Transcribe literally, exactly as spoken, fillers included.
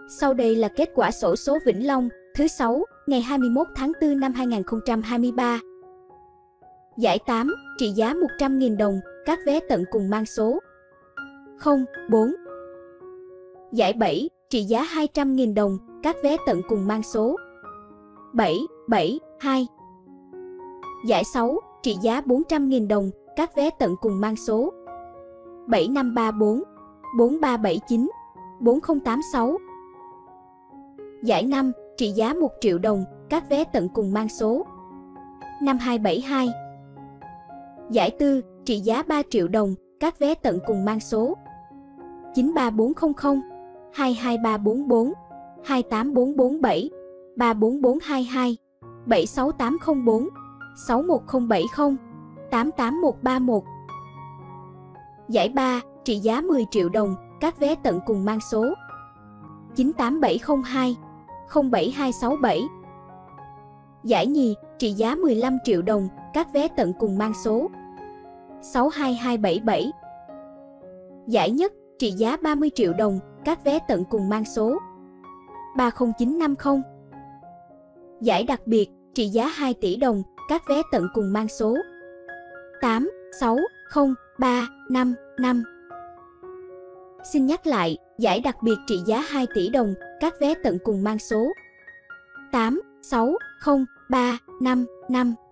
Sau đây là kết quả xổ số Vĩnh Long thứ sáu ngày hai mươi mốt tháng tư năm hai nghìn không trăm hai mươi ba. Giải tám, trị giá một trăm nghìn đồng, các vé tận cùng mang số không bốn. Giải bảy, trị giá hai trăm nghìn đồng, các vé tận cùng mang số bảy bảy hai. Giải sáu, trị giá bốn trăm nghìn đồng, các vé tận cùng mang số bảy năm ba bốn, bốn ba bảy chín, bốn không tám sáu. Giải năm, trị giá một triệu đồng, các vé tận cùng mang số năm hai bảy hai. Giải tư, trị giá ba triệu đồng, các vé tận cùng mang số chín ba bốn không không, hai hai ba bốn bốn, hai tám bốn bốn bảy, ba bốn bốn hai hai, bảy sáu tám không bốn, sáu một không bảy không, tám tám một ba một. Giải ba, trị giá mười triệu đồng, các vé tận cùng mang số chín tám bảy không hai, không bảy hai sáu bảy. Giải nhì, trị giá mười lăm triệu đồng, các vé tận cùng mang số sáu hai hai bảy bảy. Giải nhất, trị giá ba mươi triệu đồng, các vé tận cùng mang số ba không chín năm không. Giải đặc biệt, trị giá hai tỷ đồng, các vé tận cùng mang số tám sáu không ba năm năm. Xin nhắc lại, giải đặc biệt trị giá hai tỷ đồng, các vé tận cùng mang số tám sáu không ba năm năm.